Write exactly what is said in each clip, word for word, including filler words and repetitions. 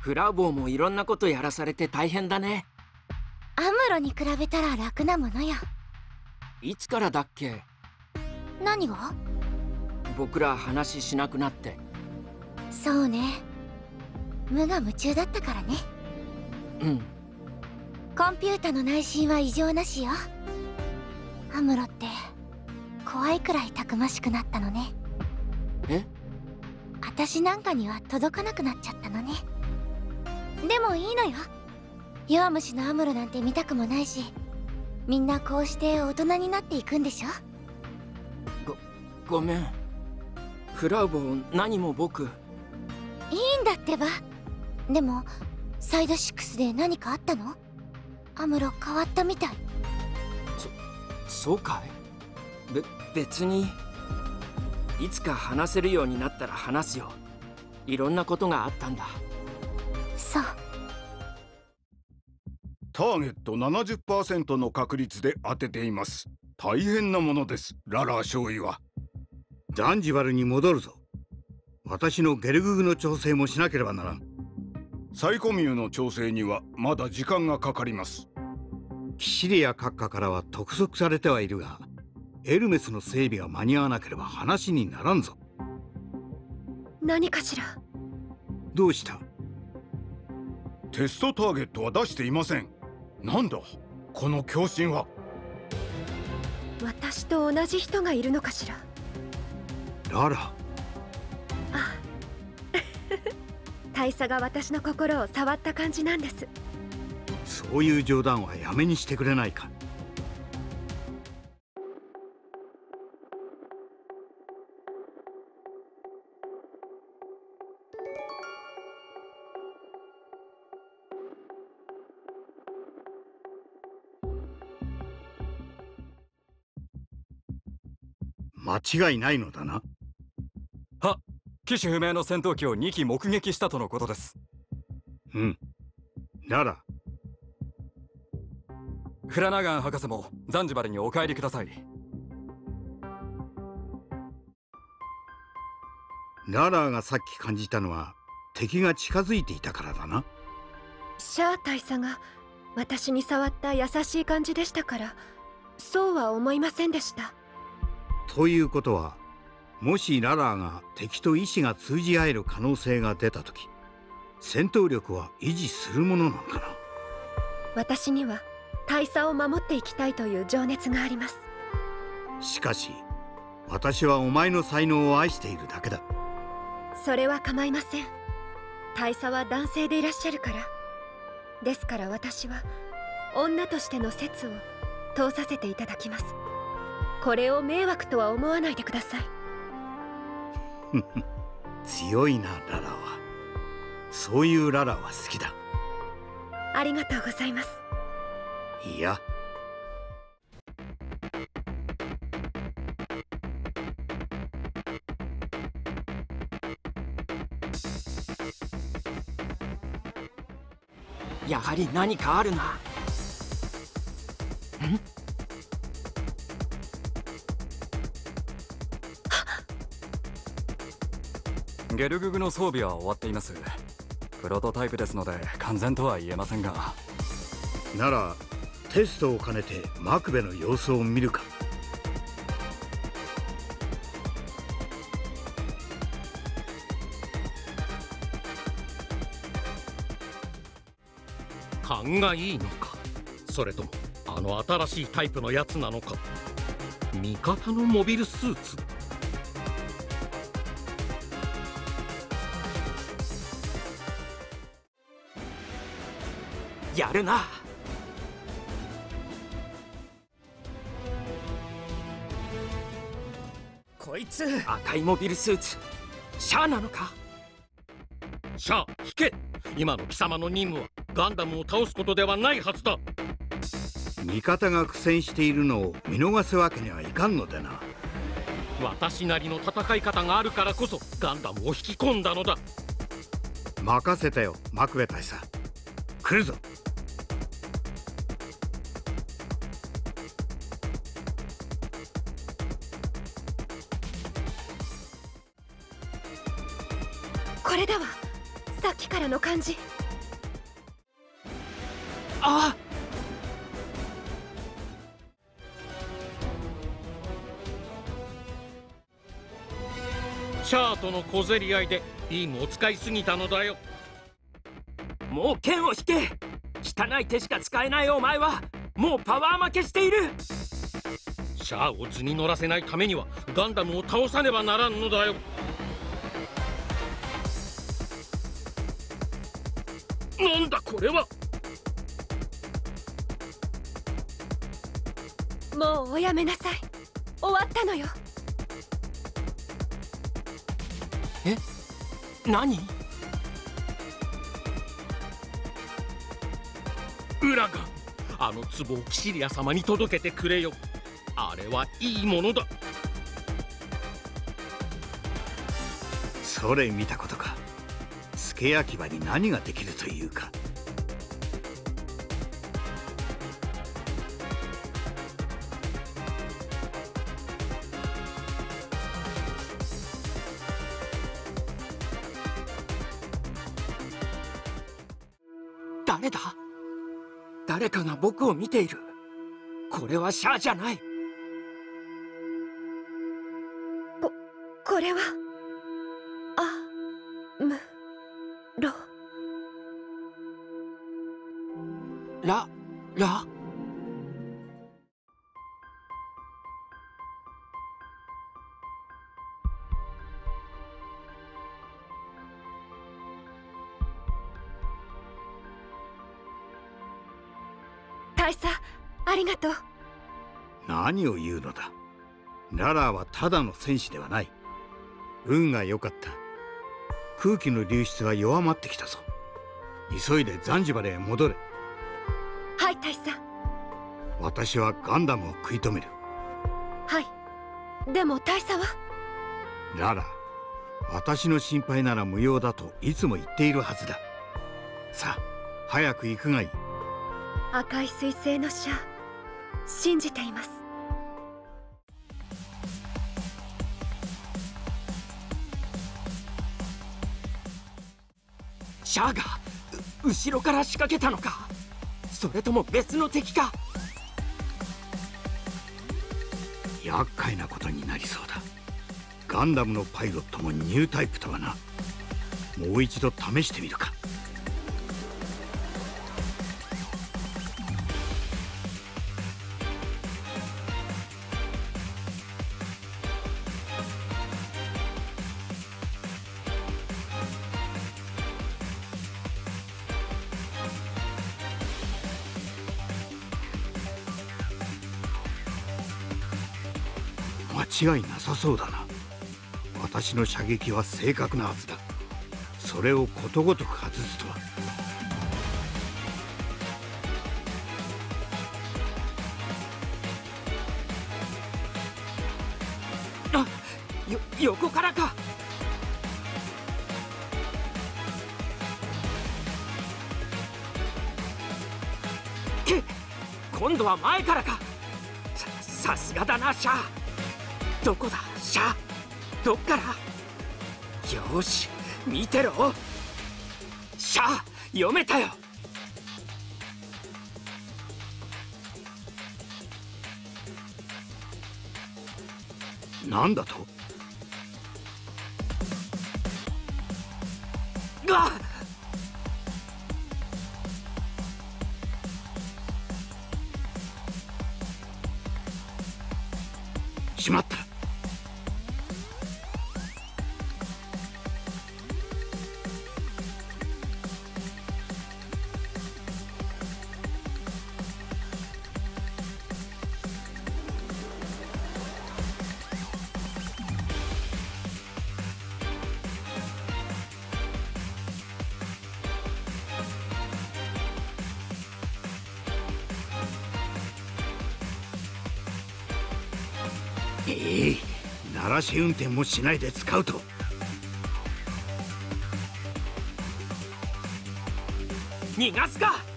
フラウボーもいろんなことやらされて大変だね。 アムロに比べたら楽なものよ。 いつからだっけ？ 何が？ 僕ら話しなくなって。 そうね、無我夢中だったからね。 うん。 コンピュータの内心は異常なしよ。アムロって怖いくらいたくましくなったのね。 え？ 私なんかには届かなくなっちゃったのね。でもいいのよ。弱虫のアムロなんて見たくもないし、みんなこうして大人になっていくんでしょ。 ご、ごめん。フラウボー何も僕。 いいんだってば。でもサイドシックスで何かあったの？アムロ変わったみたい。 そ、そうかい？べ、別に。いつか話せるようになったら話すよ。いろんなことがあったんだ。 そう。 ターゲット ななじゅっパーセント の確率で当てています。大変なものです、ララー少尉は。 ザンジバルに戻るぞ。私のゲルググの調整もしなければならん。 サイコミューの調整にはまだ時間がかかります。 キシリア閣下からは督促されてはいるが、エルメスの整備が間に合わなければ話にならんぞ。 何かしら？ どうした？ テストターゲットは出していません。なんだこの狂信は。 私と同じ人がいるのかしら？ ララ。 あ大佐が私の心を触った感じなんです。 そういう冗談はやめにしてくれないか。間違いないのだな。 は、機種不明の戦闘機をに機目撃したとのことです。 うん。ならフラナガン博士もザンジバルにお帰りください。 ララーがさっき感じたのは敵が近づいていたからだな。 シャア大佐が私に触った優しい感じでしたから、そうは思いませんでした。 ということは、もしララーが敵と意志が通じ合える可能性が出たとき、戦闘力は維持するものなのかな。 私には大佐を守っていきたいという情熱があります。 しかし私はお前の才能を愛しているだけだ。 それは構いません。大佐は男性でいらっしゃるから。ですから私は女としての説を通させていただきます。これを迷惑とは思わないでください。 強いなララは。そういうララは好きだ。 ありがとうございます。 いや、 やはり何かあるな。ん？ ゲルググの装備は終わっています。プロトタイプですので完全とは言えませんが。 ならテストを兼ねてマクベの様子を見るか。 勘がいいのか、それともあの新しいタイプのやつなのか。味方のモビルスーツ。 やるな。こいつ赤いモビルスーツシャアなのか。 シャア、引け。今の貴様の任務はガンダムを倒すことではないはずだ。 味方が苦戦しているのを見逃すわけにはいかんのでな。 私なりの戦い方があるからこそガンダムを引き込んだのだ。 任せたよマクベ大佐。来るぞ。 これだわ。 さっきからの感じ。 あシャアとの小競り合いでビームを使いすぎたのだよ。 もう剣を引け。汚い手しか使えないお前はもうパワー負けしている。 シャアを図に乗らせないためにはガンダムを倒さねばならんのだよ。なんだこれは。 もうおやめなさい。終わったのよ。 え、何？ ウラガン、あの壺をキシリア様に届けてくれよ。あれはいいものだ。 それ見たことか。付け焼き場に何ができるというか。 誰だ？誰かが僕を見ている。これはシャアじゃない。 こ、これはあむろララ大佐、ありがとう。 何を言うのだ。ララはただの戦士ではない。運が良かった。空気の流出が弱まってきたぞ。急いでザンジバルへ戻れ。 はい大佐。 私はガンダムを食い止める。 はい。でも大佐は？ ララ、私の心配なら無用だといつも言っているはずだ。さあ早く行くがいい。 赤い彗星のシャア、信じています。 シャアがう後ろから仕掛けたのか、それとも別の敵か。 厄介なことになりそうだ。ガンダムのパイロットもニュータイプとはな。もう一度試してみるか。間違いなさそうだな。私の射撃は正確なはずだ。それをことごとく外すとは。 あ、よ横からか。け今度は前からか。ささすがだなシャア。どこだシャア、どっから。よーし見てろシャア、読めたよ。 なんだと。 がしまった。ええ、鳴らし運転もしないで使うと。 逃がすか。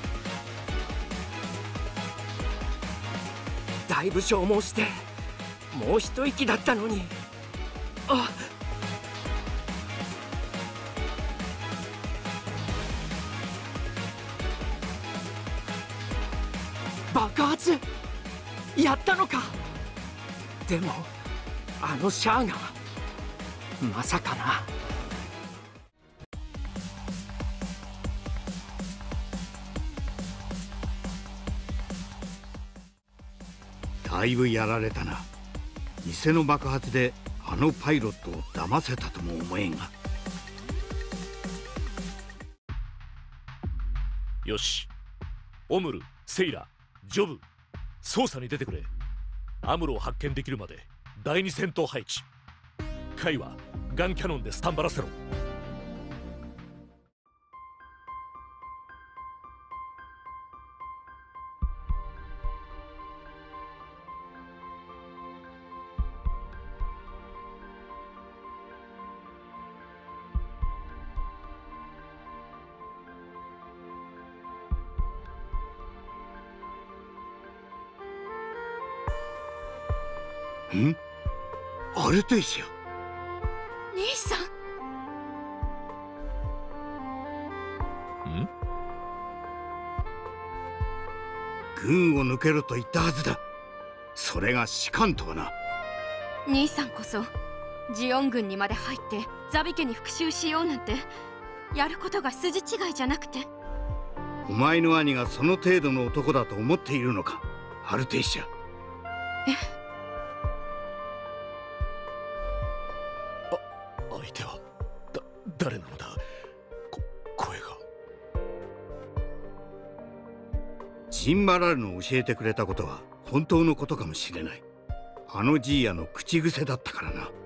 だいぶ消耗してもう一息だったのに。あ爆発やったのか。でもあのシャアがまさかな。 だいぶやられたな。偽の爆発であのパイロットを騙せたとも思えんが。 よし、オムル、セイラ、ジョブ、捜査に出てくれ。アムロを発見できるまで第二戦闘配置。カイはガンキャノンでスタンバらせろ。 ん？アルテイシア。 兄さん。 ん？ 軍を抜けろと言ったはずだ。それが士官とはな。 兄さんこそジオン軍にまで入ってザビ家に復讐しようなんてやることが筋違いじゃなくて。 お前の兄がその程度の男だと思っているのか、アルテイシア。 え？ 相手はだ誰なのだ。こ声が。 ジンバラルの教えてくれたことは本当のことかもしれない。あのジーヤの口癖だったからな。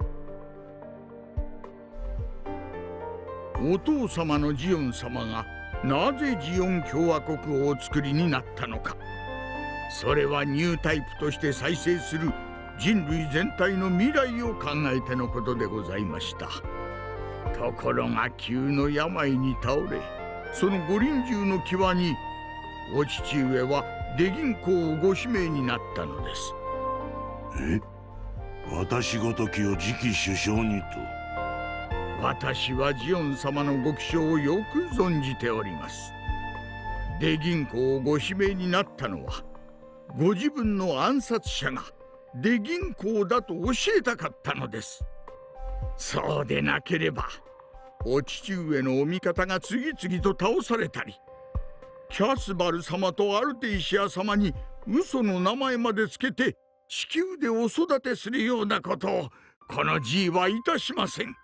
お父様のジオン様がなぜジオン共和国をお作りになったのか。それはニュータイプとして再生する人類全体の未来を考えてのことでございました。ところが急の病に倒れ、そのご臨終の際にお父上は出銀行をご指名になったのです。 え？私ごときを次期首相にと。 私はジオン様のご気性をよく存じております。出銀行をご指名になったのは、ご自分の暗殺者が出銀行だと教えたかったのです。そうでなければお父上のお味方が次々と倒されたり、キャスバル様とアルテイシア様に嘘の名前までつけて地球でお育てするようなことをこの G はいたしません。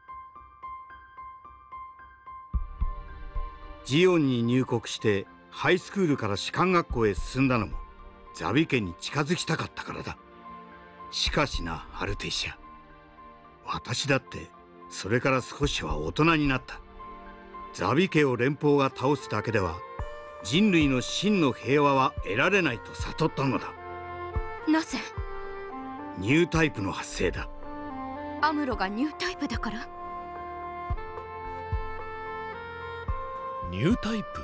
ジオンに入国してハイスクールから士官学校へ進んだのもザビ家に近づきたかったからだ。しかしな、アルテイシア、私だってそれから少しは大人になった。ザビ家を連邦が倒すだけでは人類の真の平和は得られないと悟ったのだ。 なぜ？ ニュータイプの発生だ。 アムロがニュータイプだから？ ニュータイプ？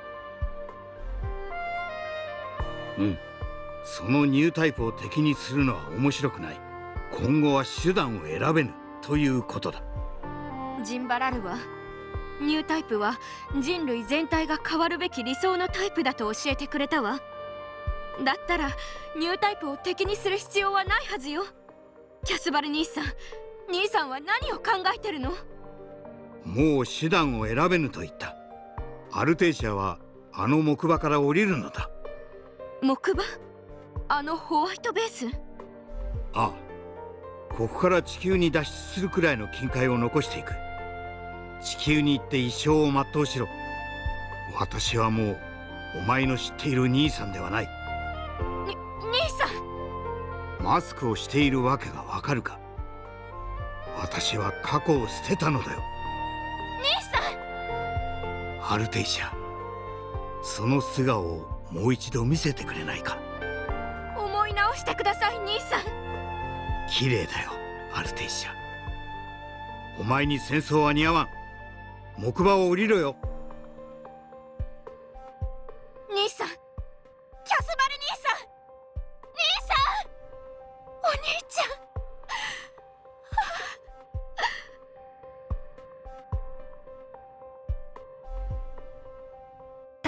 うん、そのニュータイプを敵にするのは面白くない。今後は手段を選べぬということだ。 ジンバラルはニュータイプは人類全体が変わるべき理想のタイプだと教えてくれたわ。だったらニュータイプを敵にする必要はないはずよ。キャスバル兄さん、兄さんは何を考えてるの？ もう手段を選べぬと言った。アルテイシアはあの木馬から降りるのだ。 木馬？あのホワイトベース？ ああ、ここから地球に脱出するくらいの金塊を残していく。地球に行って一生を全うしろ。私はもうお前の知っている兄さんではない。 に、兄さん。マスクをしているわけがわかるか。私は過去を捨てたのだよ。 兄さん。アルテイシア、その素顔をもう一度見せてくれないか。 思い直してください、兄さん。 綺麗だよ、アルテイシア。お前に戦争は似合わん。木馬を降りろよ。 兄さん、キャスバル兄さん、兄さん、お兄ち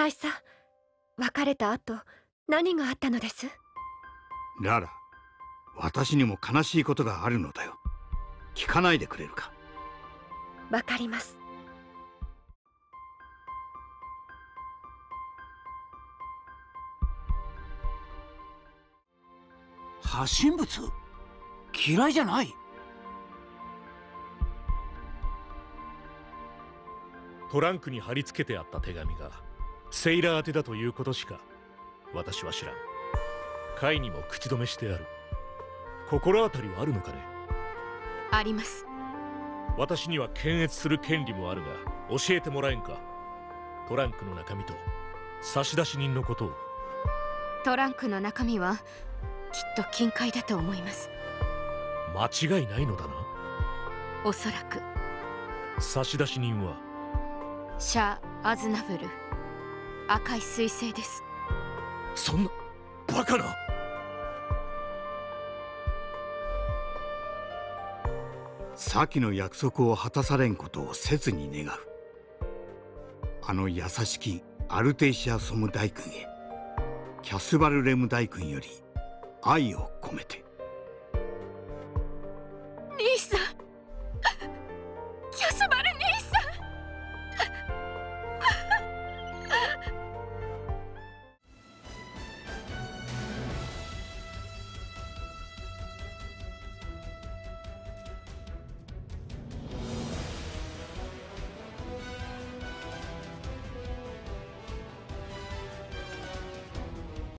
大佐、別れた後何があったのです？ ララ、私にも悲しいことがあるのだよ。聞かないでくれるか。 わかります。 発信物？嫌いじゃない。 トランクに貼り付けてあった手紙がセイラー宛てだということしか私は知らん。カイにも口止めしてある。心当たりはあるのかね？ あります。 私には検閲する権利もあるが教えてもらえんか。トランクの中身と差出人のことを。 トランクの中身はきっと金塊だと思います。 間違いないのだな。 おそらく。 差出人はシャア・アズナブル、赤い彗星です。 そんなバカな。 先の約束を果たされんことを切に願う。あの優しきアルテイシア・ソム大君へ、キャスバルレム大君より愛を込めて。